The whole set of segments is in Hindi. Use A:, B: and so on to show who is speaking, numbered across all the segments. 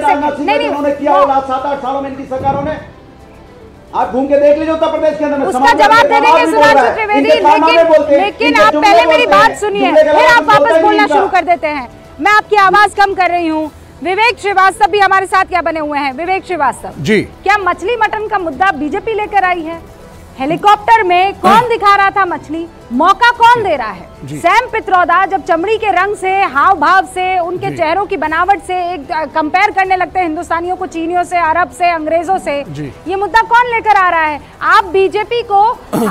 A: नहीं उन्होंने किया होगा 7-8 सालों में इनकी सरकारों ने। आप घूम के देख लीजिए उत्तर प्रदेश के अंदर,
B: उसका जवाब दे देंगे सुधांशु त्रिवेदी, लेकिन आप पहले मेरी बात सुनिए, फिर आप वापस बोलना शुरू कर देते हैं। मैं आपकी आवाज कम कर रही हूँ। विवेक श्रीवास्तव भी हमारे साथ क्या बने हुए हैं। विवेक श्रीवास्तव जी, क्या मछली मटन का मुद्दा बीजेपी लेकर आई है? हेलीकॉप्टर में कौन दिखा रहा था मछली? मौका कौन दे रहा है? सैम पित्रोदा जब चमड़ी के रंग से, हाव भाव से, उनके चेहरों की बनावट से एक कंपेयर करने लगते हैं हिंदुस्तानियों को चीनियों से, अरब से, अंग्रेजों से, ये मुद्दा कौन लेकर आ रहा है? आप बीजेपी को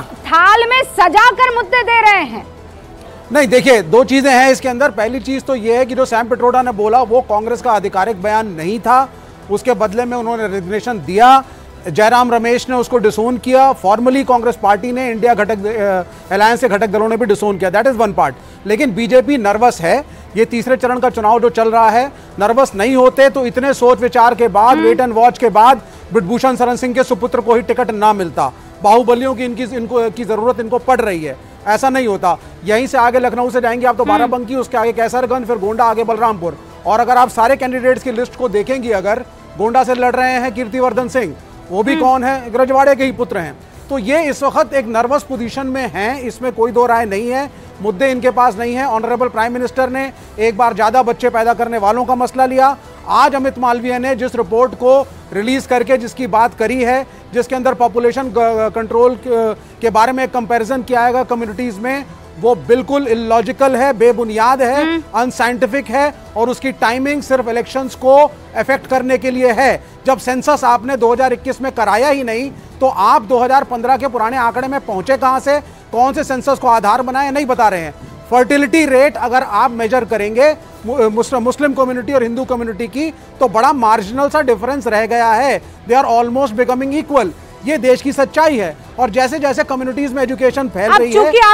B: थाल में सजा कर मुद्दे दे रहे हैं।
C: नहीं, देखिए दो चीजें हैं इसके अंदर। पहली चीज तो यह है कि जो सैम पित्रोदा ने बोला वो कांग्रेस का आधिकारिक बयान नहीं था, उसके बदले में उन्होंने रेजिग्नेशन दिया। जयराम रमेश ने उसको डिसोन किया, फॉर्मली कांग्रेस पार्टी ने, इंडिया घटक अलायंस के घटक दलों ने भी डिसोन किया। That is one part. लेकिन बीजेपी नर्वस है, ये तीसरे चरण का चुनाव जो चल रहा है, नर्वस नहीं होते तो इतने सोच विचार के बाद, वेट एंड वॉच के बाद ब्रिजभूषण शरण सिंह के सुपुत्र को ही टिकट ना मिलता। बाहुबलियों की इनकी जरूरत इनको पड़ रही है, ऐसा नहीं होता। यहीं से आगे लखनऊ से जाएंगे आप तो बाराबंकी, उसके आगे कैसरगंज, फिर गोंडा, आगे बलरामपुर। और अगर आप सारे कैंडिडेट्स की लिस्ट को देखेंगी, अगर गोंडा से लड़ रहे हैं कीर्तिवर्धन सिंह, वो भी कौन है? रजवाड़े के ही पुत्र हैं। तो ये इस वक्त एक नर्वस पोजीशन में हैं, इसमें कोई दो राय नहीं है। मुद्दे इनके पास नहीं है। ऑनरेबल प्राइम मिनिस्टर ने एक बार ज्यादा बच्चे पैदा करने वालों का मसला लिया। आज अमित मालवीय ने जिस रिपोर्ट को रिलीज करके जिसकी बात करी है, जिसके अंदर पॉपुलेशन कंट्रोल के बारे में एक कंपैरिजन किया है कम्युनिटीज में, वो बिल्कुल इलॉजिकल है, बेबुनियाद है, अनसाइंटिफिक है और उसकी टाइमिंग सिर्फ इलेक्शंस को अफेक्ट करने के लिए है। जब सेंसस आपने 2021 में कराया ही नहीं तो आप 2015 के पुराने आंकड़े में पहुंचे कहां से? कौन से सेंसस को आधार बनाए नहीं बता रहे हैं। फर्टिलिटी रेट अगर आप मेजर करेंगे मुस्लिम कम्युनिटी और हिंदू कम्युनिटी की, तो बड़ा मार्जिनल सा डिफरेंस रह गया है। They are almost becoming equal. ये देश की सच्चाई है। और जैसे जैसे कम्युनिटीज में एजुकेशन फैल रही है,
B: क्योंकि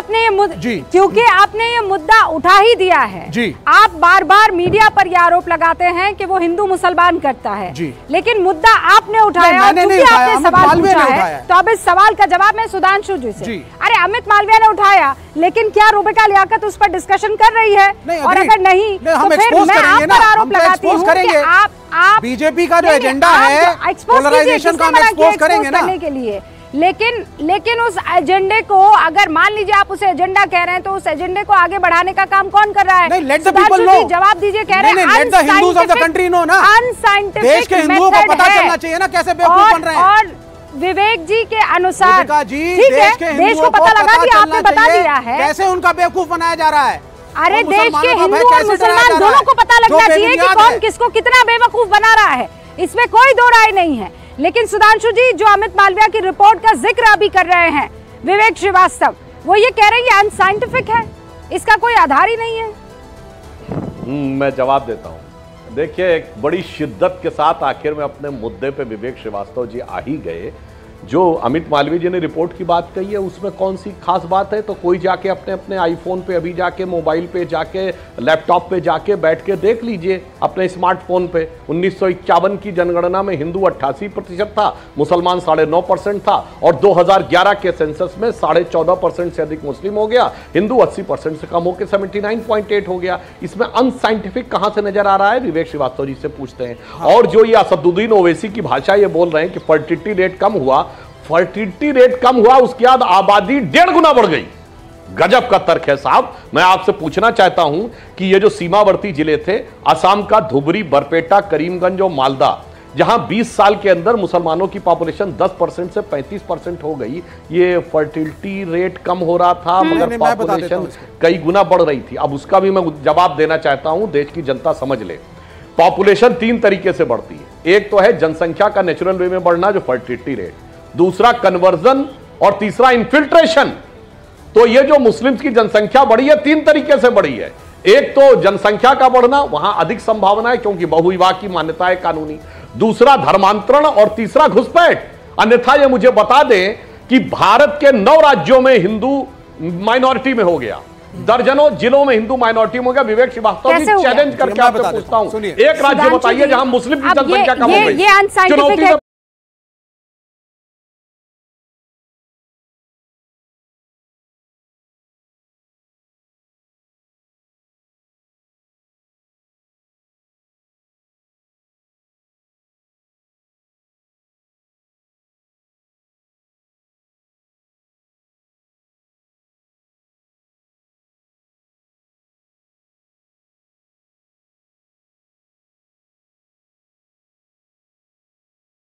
B: आपने ये मुद्दा उठा ही दिया है जी। आप बार बार मीडिया पर यह आरोप लगाते हैं कि वो हिंदू मुसलमान करता है जी। लेकिन मुद्दा आपने उठाया, आपने सवाल पूछा है, तो अब इस सवाल का जवाब मैं सुधांशु जी से। अरे अमित मालवीय ने उठाया, लेकिन क्या रूबिका लियाकत उस पर डिस्कशन कर रही है? और अगर नहीं तो फिर मैं आप पर आरोप लगाती हूँ कि आप
C: बीजेपी का जो एजेंडा है पोलराइजेशन का हम एक्सपोज करेंगे ना
B: के लिए। लेकिन उस एजेंडे को, अगर मान लीजिए आप उसे एजेंडा कह रहे हैं, तो उस एजेंडे को आगे बढ़ाने का काम कौन कर रहा है?
C: नहीं, लेट द पीपल नो।
B: जवाब दीजिए। कह रहे हैं
C: let the Hindus of the country know ना।
B: अनसाइंटिफिक
C: देश के हिंदुओं को पता चलना चाहिए ना कैसे बेवकूफ बन रहे हैं।
B: और विवेक जी के अनुसार ठीक है, देश को पता लगा कि आपने बता दिया है
C: कैसे उनका बेवकूफ बनाया जा रहा है।
B: अरे देश के हिंदू और मुसलमान दोनों को पता लगना चाहिए कि कौन किसको कितना बेवकूफ बना रहा है, इसमें कोई दो राय नहीं है। लेकिन सुधांशु जी, जो अमित मालवीय की रिपोर्ट का जिक्र अभी कर रहे हैं विवेक श्रीवास्तव, वो ये कह रहे हैं ये अनसाइंटिफिक है, इसका कोई आधार ही नहीं है।
D: मैं जवाब देता हूं। देखिए, एक बड़ी शिद्दत के साथ आखिर में अपने मुद्दे पे विवेक श्रीवास्तव जी आ ही गए। जो अमित मालवीय जी ने रिपोर्ट की बात कही है उसमें कौन सी खास बात है? तो कोई जाके अपने अपने आईफोन पे, अभी जाके मोबाइल पे जाके, लैपटॉप पे जाके बैठ के देख लीजिए अपने स्मार्टफोन पे। 1951 की जनगणना में हिंदू 88% था, मुसलमान 9.5% था और 2011 के सेंसस में 14.5% से अधिक मुस्लिम हो गया, हिंदू 80% से कम होकर 79.8 हो गया। इसमें अनसाइंटिफिक कहां से नजर आ रहा है? विवेक श्रीवास्तव जी से पूछते हैं। और जो ये असदुद्दीन ओवैसी की भाषा ये बोल रहे हैं कि फर्टिलिटी रेट कम हुआ, फर्टिलिटी रेट कम हुआ, उसके बाद आबादी 1.5 गुना बढ़ गई। गजब का तर्क है साहब। मैं आपसे पूछना चाहता हूं कि ये जो सीमावर्ती जिले थे, असम का धुबरी, बरपेटा, करीमगंज और मालदा, जहां 20 साल के अंदर मुसलमानों की पॉपुलेशन 10% से 35% हो गई, ये फर्टिलिटी रेट कम हो रहा था मगर पॉपुलेशन कई गुना बढ़ रही थी। अब उसका भी मैं जवाब देना चाहता हूं, देश की जनता समझ ले। पॉपुलेशन 3 तरीके से बढ़ती है। एक तो है जनसंख्या का नेचुरल वे में बढ़ना, जो फर्टिलिटी रेट, दूसरा कन्वर्जन और तीसरा इन्फिल्ट्रेशन। तो ये जो मुस्लिम्स की जनसंख्या बढ़ी है 3 तरीके से बढ़ी है। एक तो जनसंख्या का बढ़ना, वहां अधिक संभावना है क्योंकि बहुविवाह की मान्यता है कानूनी, दूसरा धर्मांतरण और तीसरा घुसपैठ। अन्यथा ये मुझे बता दें कि भारत के 9 राज्यों में हिंदू माइनॉरिटी में हो गया, दर्जनों जिलों में हिंदू माइनॉरिटी में हो गया। विवेक श्रीवास्तव जी चैलेंज करके आपसे पूछता हूं, एक राज्य बताइए जहां मुस्लिम की जनसंख्या कम हो गई।